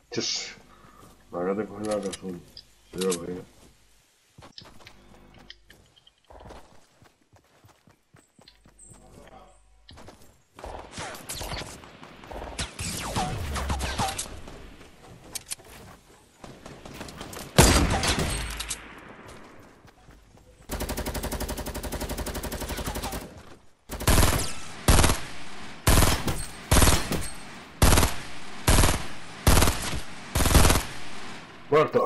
Chus, me acabas de coger la razón. Yo lo veo. Muerto.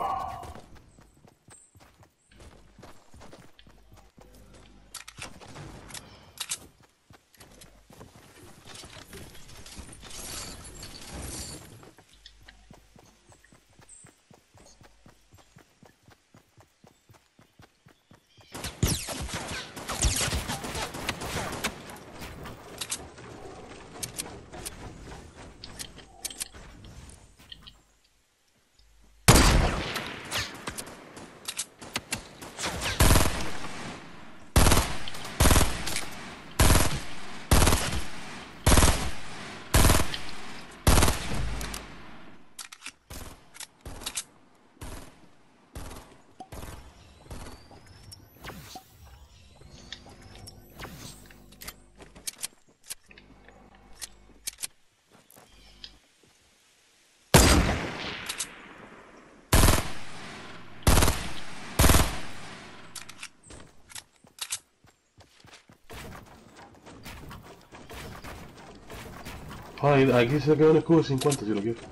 Ay, aquí se queda un escudo de 50 si lo quiero.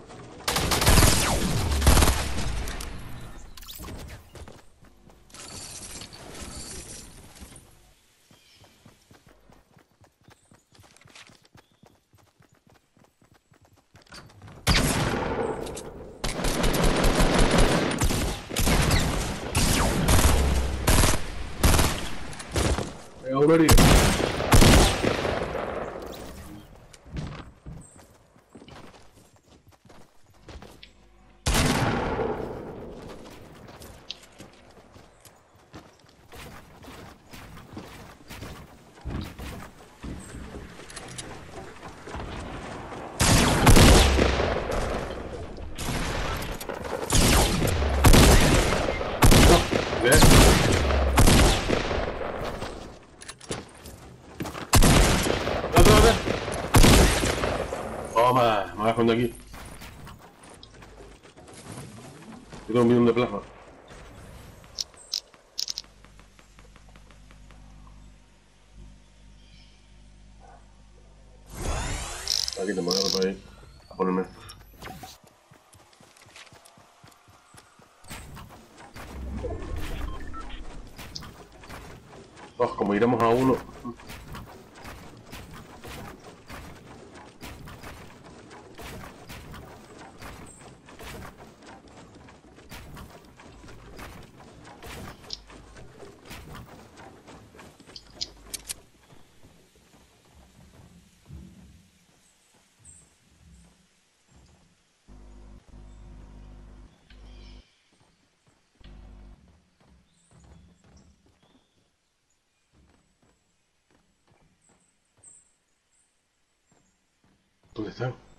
Venga, uno herido. Bien. ¡Otra! Toma, me voy a esconder aquí. Yo tengo un bidón de plasma. Aquí te muevo para ir a ponerme esto. Oh, como iremos a uno. ¿Dónde están?